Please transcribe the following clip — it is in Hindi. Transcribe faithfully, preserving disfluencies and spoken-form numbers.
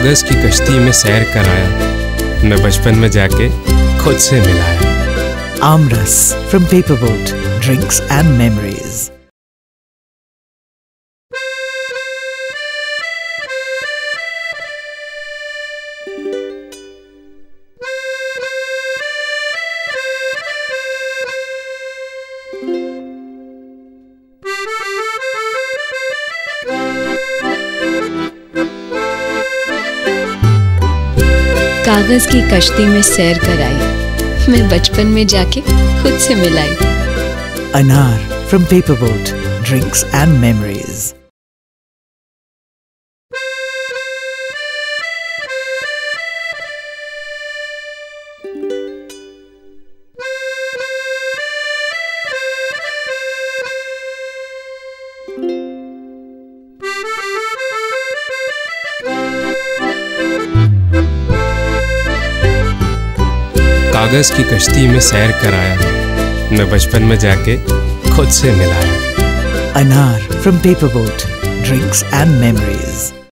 कागज की कश्ती में सैर कराया, मैं बचपन में जाके खुद से मिलाया। Amras from Paperboat, drinks and memories. कागज की कश्ती में सैर कराई, मैं बचपन में जाके खुद से मिलाई। Anar from Paperboat, drinks and memories. कागज की कश्ती में सैर कराया, मैं बचपन में जाके खुद से मिलाया। Anar from Paperboat, drinks and memories.